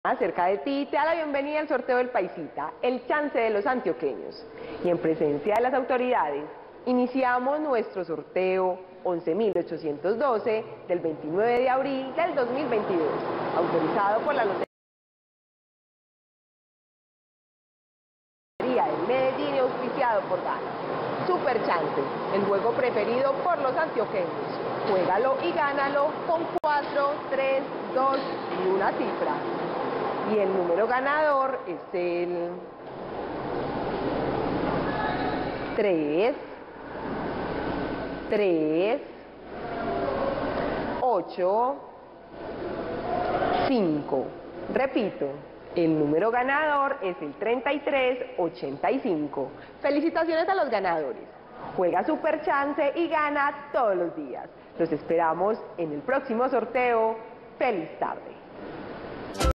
Cerca de ti te da la bienvenida al sorteo del Paisita, el chance de los antioqueños. Y en presencia de las autoridades, iniciamos nuestro sorteo 11.812 del 29 de abril del 2022, autorizado por la Lotería de Medellín y auspiciado por Gana. Super Chance, el juego preferido por los antioqueños. Juégalo y gánalo con 4, 3, 2 y una cifra. Y el número ganador es el 3, 3, 8, 5. Repito, el número ganador es el 3385. Felicitaciones a los ganadores. Juega Super Chance y gana todos los días. Los esperamos en el próximo sorteo. ¡Feliz tarde!